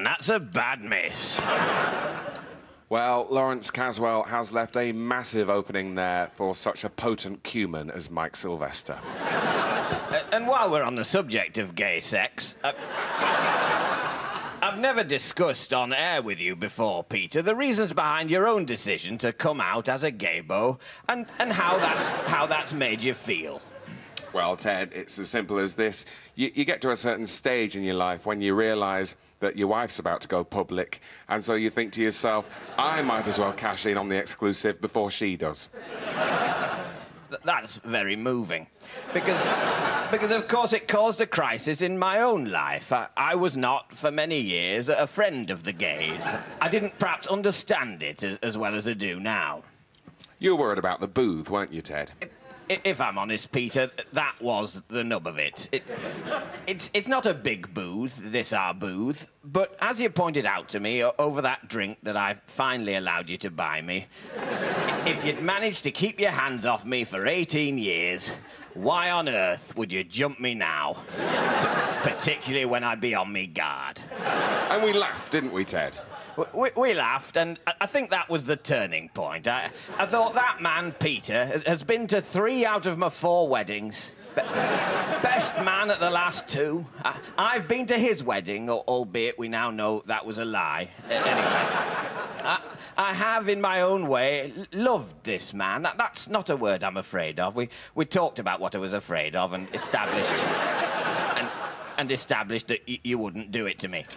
on, that's a bad miss. Well, Lawrence Caswell has left a massive opening there for such a potent cumin as Mike Sylvester. And while we're on the subject of gay sex, I've never discussed on air with you before, Peter, the reasons behind your own decision to come out as a gaybo and how that's made you feel. Well, Ted, it's as simple as this. You get to a certain stage in your life when you realise that your wife's about to go public, and so you think to yourself, I might as well cash in on the exclusive before she does. That's very moving. Because of course, it caused a crisis in my own life. I was not, for many years, a friend of the gays. I didn't perhaps understand it as well as I do now. You were worried about the booth, weren't you, Ted? If I'm honest, Peter, that was the nub of it. It's not a big booth, this our booth, but as you pointed out to me over that drink that I finally allowed you to buy me, if you'd managed to keep your hands off me for 18 years, why on earth would you jump me now? Particularly when I'd be on me guard. And we laughed, didn't we, Ted? We laughed, and I think that was the turning point. I thought that man, Peter, has been to 3 out of my 4 weddings. Best man at the last 2. I've been to his wedding, albeit we now know that was a lie. Anyway, I have, in my own way, loved this man. That's not a word I'm afraid of. We talked about what I was afraid of and established... and established that you wouldn't do it to me.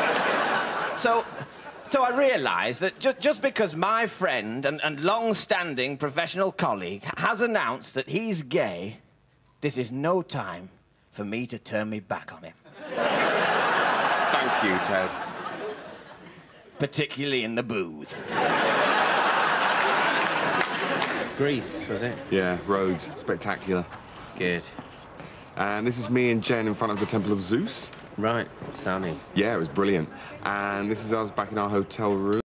So I realised that just because my friend and long-standing professional colleague has announced that he's gay, this is no time for me to turn me back on him. Thank you, Ted. Particularly in the booth. Greece, was it? Yeah, Rhodes. Spectacular. Good. And this is me and Jen in front of the Temple of Zeus. Right, Sammy. Yeah, it was brilliant. And this is us back in our hotel room.